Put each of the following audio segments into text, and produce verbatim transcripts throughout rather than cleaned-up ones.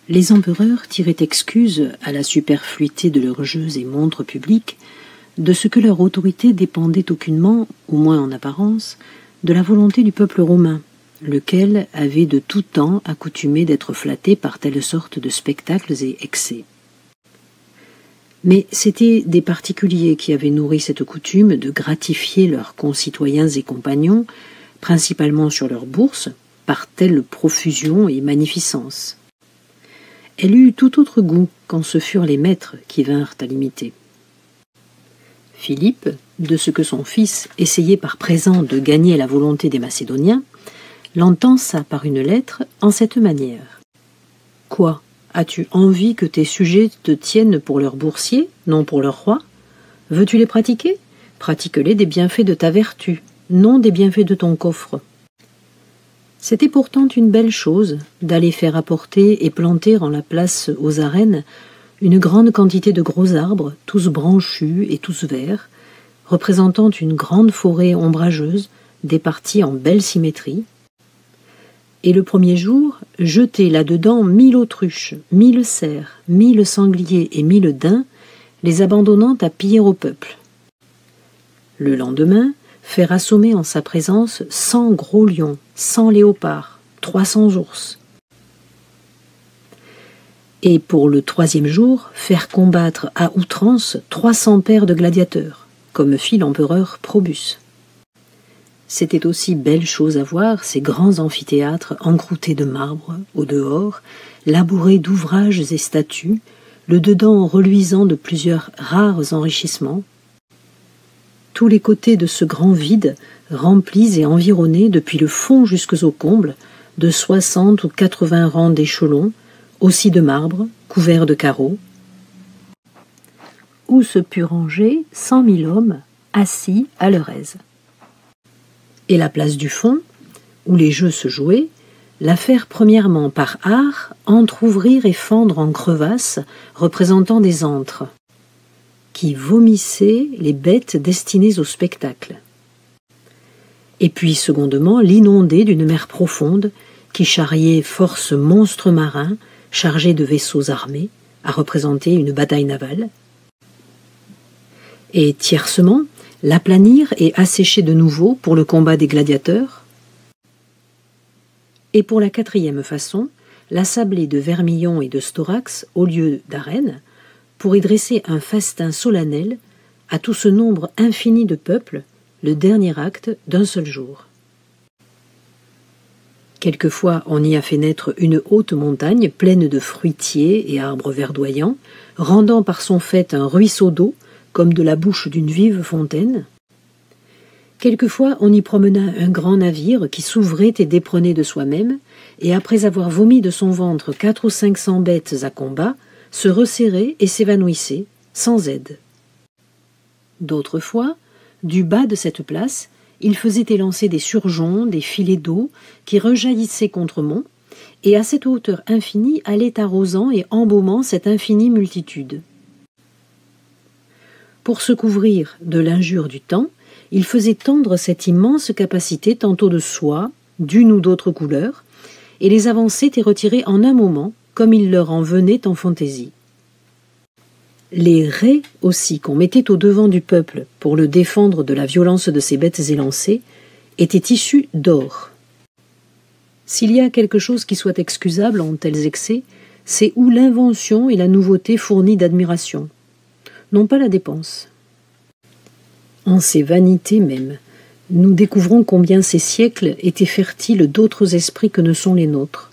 Les empereurs tiraient excuse à la superfluité de leurs jeux et montres publiques de ce que leur autorité dépendait aucunement, au moins en apparence, de la volonté du peuple romain, lequel avait de tout temps accoutumé d'être flatté par telle sorte de spectacles et excès. Mais c'étaient des particuliers qui avaient nourri cette coutume de gratifier leurs concitoyens et compagnons, principalement sur leur bourse, par telle profusion et magnificence. Elle eut tout autre goût quand ce furent les maîtres qui vinrent à l'imiter. Philippe, de ce que son fils essayait par présent de gagner la volonté des Macédoniens, l'entensa par une lettre en cette manière. « Quoi, as-tu envie que tes sujets te tiennent pour leurs boursiers, non pour leur roi? Veux-tu les pratiquer? Pratique-les des bienfaits de ta vertu, non des bienfaits de ton coffre. » C'était pourtant une belle chose d'aller faire apporter et planter en la place aux arènes une grande quantité de gros arbres, tous branchus et tous verts, représentant une grande forêt ombrageuse, départie en belle symétrie, et le premier jour, jeter là-dedans mille autruches, mille cerfs, mille sangliers et mille daims, les abandonnant à piller au peuple. Le lendemain, faire assommer en sa présence cent gros lions, cent léopards, trois cents ours. Et pour le troisième jour, faire combattre à outrance trois cents paires de gladiateurs, comme fit l'empereur Probus. C'était aussi belle chose à voir ces grands amphithéâtres encroutés de marbre, au dehors, labourés d'ouvrages et statues, le dedans reluisant de plusieurs rares enrichissements. Tous les côtés de ce grand vide, remplis et environnés depuis le fond jusqu'aux combles, de soixante ou quatre-vingts rangs d'échelons, aussi de marbre, couverts de carreaux, où se put ranger cent mille hommes, assis à leur aise. Et la place du fond, où les jeux se jouaient, la faire premièrement par art entr'ouvrir et fendre en crevasses représentant des antres, qui vomissaient les bêtes destinées au spectacle. Et puis, secondement, l'inonder d'une mer profonde qui charriait force monstres marins chargés de vaisseaux armés à représenter une bataille navale. Et tiercement, l'aplanir et assécher de nouveau pour le combat des gladiateurs. Et pour la quatrième façon, l'assabler de vermillon et de storax au lieu d'arène, pour y dresser un festin solennel à tout ce nombre infini de peuples, le dernier acte d'un seul jour. Quelquefois, on y a fait naître une haute montagne pleine de fruitiers et arbres verdoyants, rendant par son fait un ruisseau d'eau, comme de la bouche d'une vive fontaine. Quelquefois, on y promena un grand navire qui s'ouvrait et déprenait de soi-même, et après avoir vomi de son ventre quatre ou cinq cents bêtes à combat, se resserrait et s'évanouissait, sans aide. D'autres fois, du bas de cette place, il faisait élancer des surgeons, des filets d'eau, qui rejaillissaient contre mont, et à cette hauteur infinie allait arrosant et embaumant cette infinie multitude. Pour se couvrir de l'injure du temps, il faisait tendre cette immense capacité tantôt de soie, d'une ou d'autre couleur, et les avançait et retirait en un moment, comme il leur en venait en fantaisie. Les raies aussi qu'on mettait au devant du peuple pour le défendre de la violence de ces bêtes élancées étaient issus d'or. S'il y a quelque chose qui soit excusable en tels excès, c'est où l'invention et la nouveauté fournies d'admiration, non pas la dépense. En ces vanités même, nous découvrons combien ces siècles étaient fertiles d'autres esprits que ne sont les nôtres.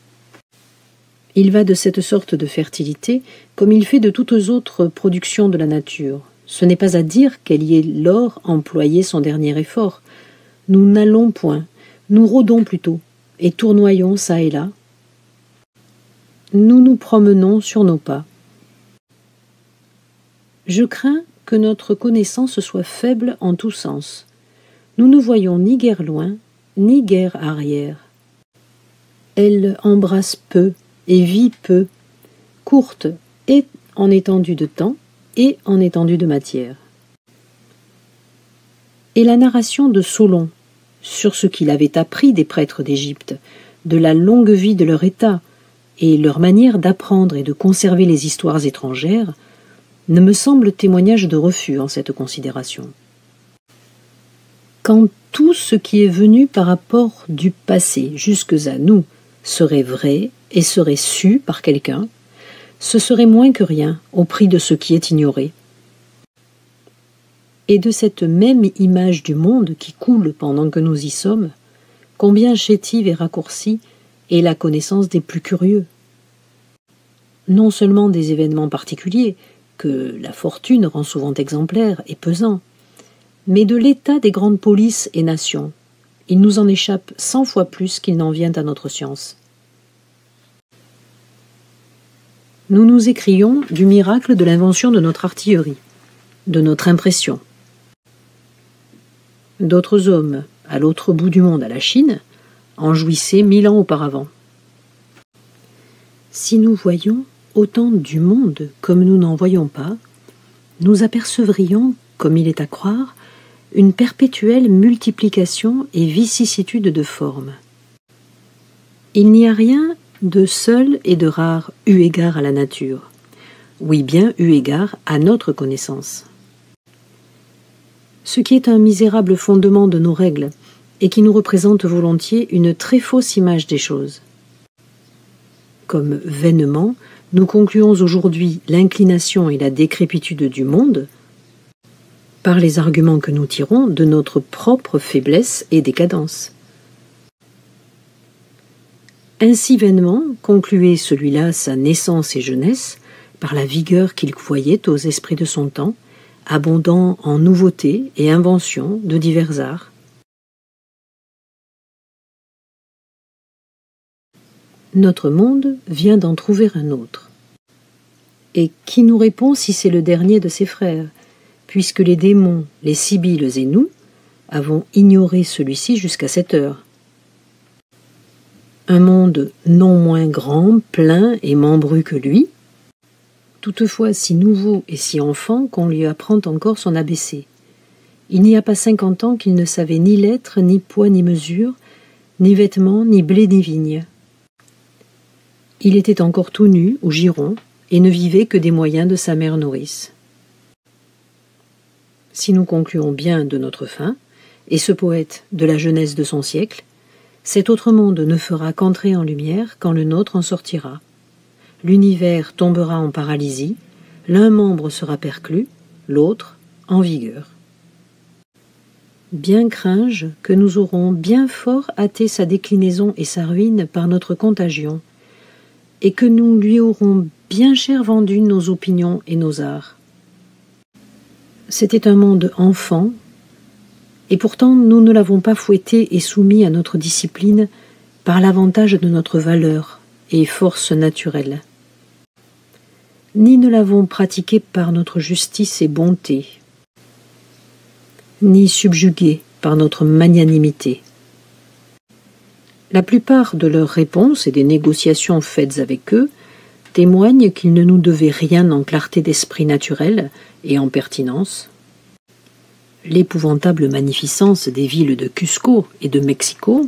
Il va de cette sorte de fertilité comme il fait de toutes autres productions de la nature. Ce n'est pas à dire qu'elle y ait lors employé son dernier effort. Nous n'allons point, nous rôdons plutôt, et tournoyons çà et là. Nous nous promenons sur nos pas. Je crains que notre connaissance soit faible en tous sens. Nous ne voyons ni guère loin, ni guère arrière. Elle embrasse peu et vit peu, courte et en étendue de temps et en étendue de matière. Et la narration de Solon, sur ce qu'il avait appris des prêtres d'Égypte, de la longue vie de leur état, et leur manière d'apprendre et de conserver les histoires étrangères ne me semblent témoignage de refus en cette considération. Quand tout ce qui est venu par rapport du passé jusque à nous serait vrai et serait su par quelqu'un, ce serait moins que rien au prix de ce qui est ignoré. Et de cette même image du monde qui coule pendant que nous y sommes, combien chétive et raccourcie est la connaissance des plus curieux. Non seulement des événements particuliers, que la fortune rend souvent exemplaires et pesants, mais de l'état des grandes polices et nations. Il nous en échappe cent fois plus qu'il n'en vient à notre science. Nous nous écrions du miracle de l'invention de notre artillerie, de notre impression. D'autres hommes, à l'autre bout du monde, à la Chine, en jouissaient mille ans auparavant. Si nous voyions autant du monde comme nous n'en voyons pas, nous apercevrions, comme il est à croire, une perpétuelle multiplication et vicissitude de formes. Il n'y a rien de seul et de rare eu égard à la nature, oui bien eu égard à notre connaissance. Ce qui est un misérable fondement de nos règles et qui nous représente volontiers une très fausse image des choses. Comme vainement, nous concluons aujourd'hui l'inclination et la décrépitude du monde par les arguments que nous tirons de notre propre faiblesse et décadence. Ainsi vainement concluait celui-là sa naissance et jeunesse par la vigueur qu'il voyait aux esprits de son temps, abondant en nouveautés et inventions de divers arts. Notre monde vient d'en trouver un autre. Et qui nous répond si c'est le dernier de ses frères, puisque les démons, les sibylles et nous avons ignoré celui-ci jusqu'à cette heure. Un monde non moins grand, plein et membru que lui, toutefois si nouveau et si enfant qu'on lui apprend encore son A B C. Il n'y a pas cinquante ans qu'il ne savait ni lettres, ni poids, ni mesure, ni vêtements, ni blé, ni vigne. Il était encore tout nu ou giron, et ne vivait que des moyens de sa mère nourrice. Si nous concluons bien de notre fin, et ce poète de la jeunesse de son siècle, cet autre monde ne fera qu'entrer en lumière quand le nôtre en sortira. L'univers tombera en paralysie, l'un membre sera perclus, l'autre en vigueur. Bien cringe que nous aurons bien fort hâté sa déclinaison et sa ruine par notre contagion, et que nous lui aurons bien cher vendu nos opinions et nos arts. C'était un monde enfant, et pourtant nous ne l'avons pas fouetté et soumis à notre discipline par l'avantage de notre valeur et force naturelle, ni ne l'avons pratiqué par notre justice et bonté, ni subjugué par notre magnanimité. La plupart de leurs réponses et des négociations faites avec eux témoignent qu'ils ne nous devaient rien en clarté d'esprit naturelle et en pertinence. L'épouvantable magnificence des villes de Cusco et de Mexico,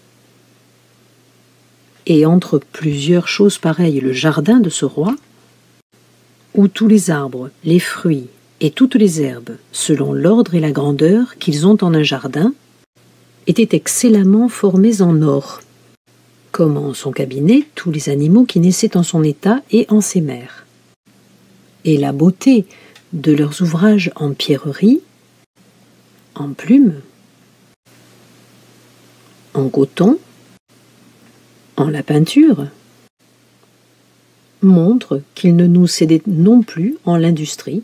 et entre plusieurs choses pareilles le jardin de ce roi, où tous les arbres, les fruits et toutes les herbes, selon l'ordre et la grandeur qu'ils ont en un jardin, étaient excellemment formés en or, comme en son cabinet tous les animaux qui naissaient en son état et en ses mers. Et la beauté de leurs ouvrages en pierreries, en plumes, en coton, en la peinture, montre qu'ils ne nous cédaient non plus en l'industrie.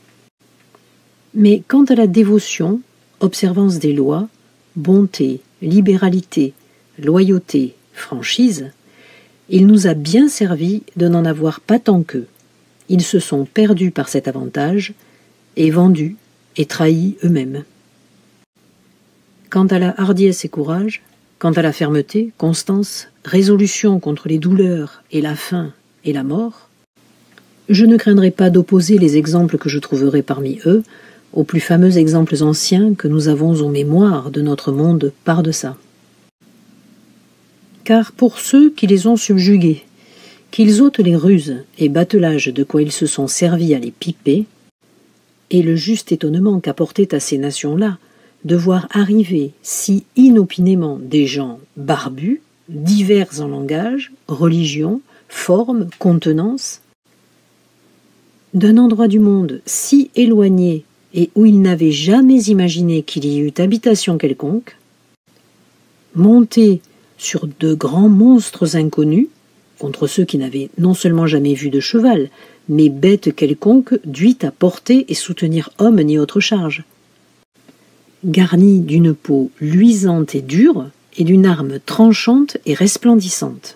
Mais quant à la dévotion, observance des lois, bonté, libéralité, loyauté, franchise, il nous a bien servi de n'en avoir pas tant qu'eux. Ils se sont perdus par cet avantage, et vendus et trahis eux-mêmes. Quant à la hardiesse et courage, quant à la fermeté, constance, résolution contre les douleurs et la faim et la mort, je ne craindrai pas d'opposer les exemples que je trouverai parmi eux aux plus fameux exemples anciens que nous avons aux mémoires de notre monde par-deçà. Car pour ceux qui les ont subjugués, qu'ils ôtent les ruses et battelages de quoi ils se sont servis à les piper, et le juste étonnement qu'apportait à ces nations-là de voir arriver si inopinément des gens barbus, divers en langage, religion, forme, contenance, d'un endroit du monde si éloigné et où ils n'avaient jamais imaginé qu'il y eût habitation quelconque, monter sur de grands monstres inconnus, contre ceux qui n'avaient non seulement jamais vu de cheval, mais bête quelconque dût à porter et soutenir homme ni autre charge, garnis d'une peau luisante et dure, et d'une arme tranchante et resplendissante.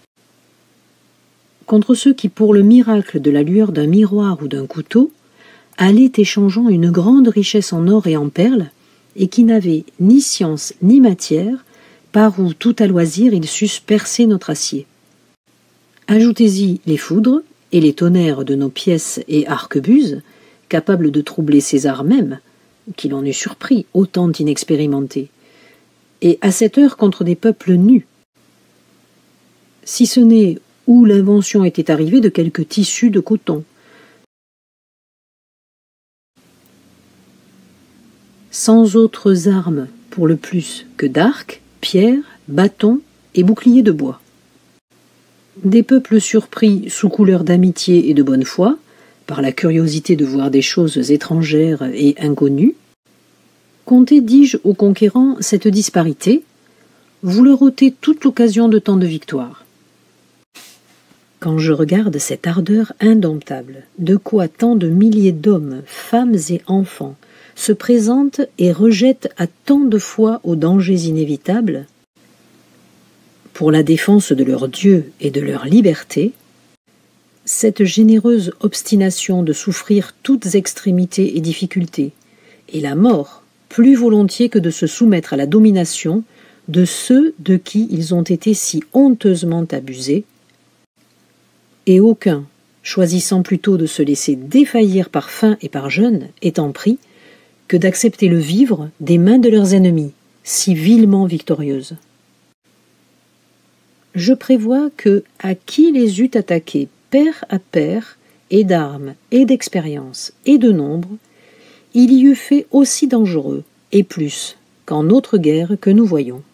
Contre ceux qui, pour le miracle de la lueur d'un miroir ou d'un couteau, allaient échangeant une grande richesse en or et en perles, et qui n'avaient ni science ni matière, par où tout à loisir ils sussent percer notre acier. Ajoutez-y les foudres et les tonnerres de nos pièces et arquebuses, capables de troubler César même, qui l'en eût surpris, autant inexpérimenté, et à cette heure contre des peuples nus, si ce n'est où l'invention était arrivée de quelques tissus de coton. Sans autres armes, pour le plus, que d'arcs, pierres, bâtons et boucliers de bois. Des peuples surpris sous couleur d'amitié et de bonne foi, par la curiosité de voir des choses étrangères et inconnues. Comptez, dis-je aux conquérants, cette disparité, vous leur ôtez toute l'occasion de tant de victoire. Quand je regarde cette ardeur indomptable, de quoi tant de milliers d'hommes, femmes et enfants se présentent et rejettent à tant de fois aux dangers inévitables, pour la défense de leur Dieu et de leur liberté, cette généreuse obstination de souffrir toutes extrémités et difficultés, et la mort, plus volontiers que de se soumettre à la domination de ceux de qui ils ont été si honteusement abusés, et aucun, choisissant plutôt de se laisser défaillir par faim et par jeûne, étant pris, que d'accepter le vivre des mains de leurs ennemis, si vilement victorieuses. Je prévois que, à qui les eût attaqués pair à pair, et d'armes, et d'expérience, et de nombre, il y eût fait aussi dangereux, et plus, qu'en autre guerre que nous voyons.